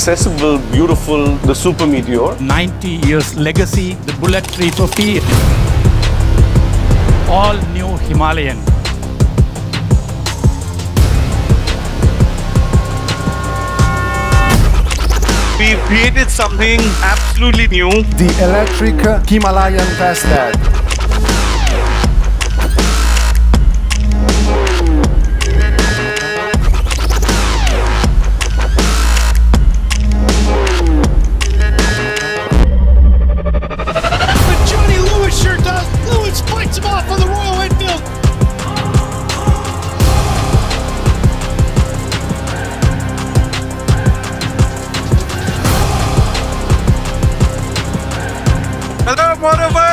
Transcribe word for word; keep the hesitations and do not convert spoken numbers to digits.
accessible, beautiful, the Super Meteor. ninety years legacy, the Bullet three fifty. All new Himalayan. We've created something absolutely new. The electric Himalayan Fastad. But Johnny Lewis sure does. Lewis fights him off on the Royal Enfield. Hello, motorbike!